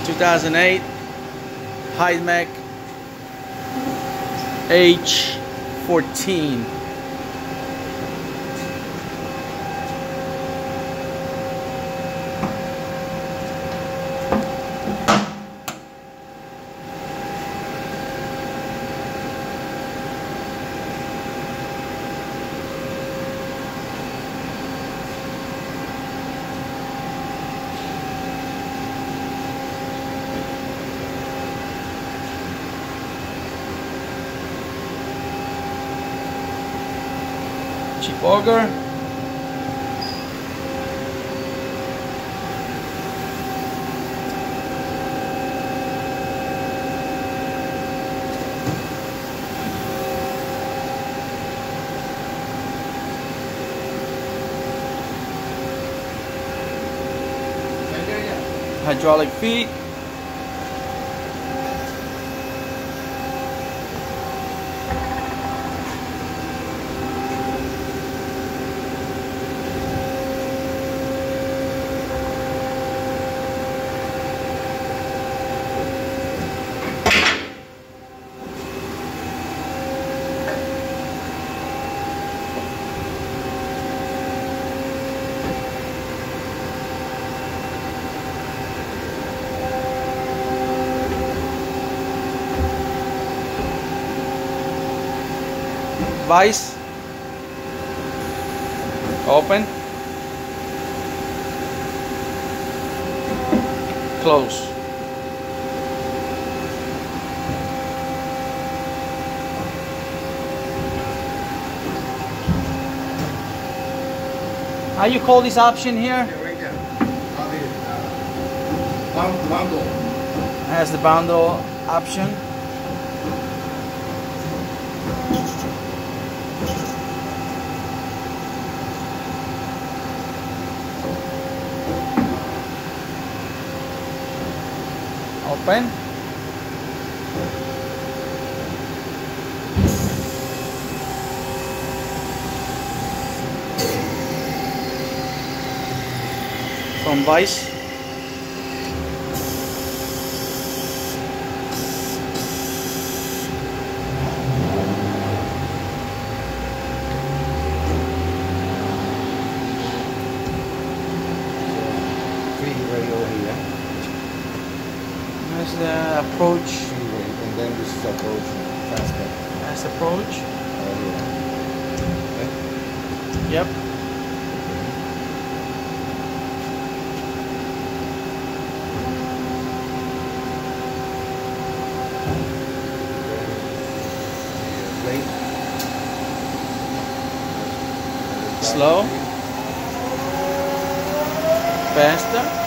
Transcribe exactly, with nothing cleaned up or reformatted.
two thousand eight Hidemec H fourteen. Cheap auger. Hydraulic feet. Vice, open, close. How you call this option here? Right there. Uh, bundle. Has the bundle option. Open. From Vice. Three radio here. There's the approach. And then this is approach. Faster. That's approach. Oh, yeah. Okay. Yep. Plate. Slow. Faster.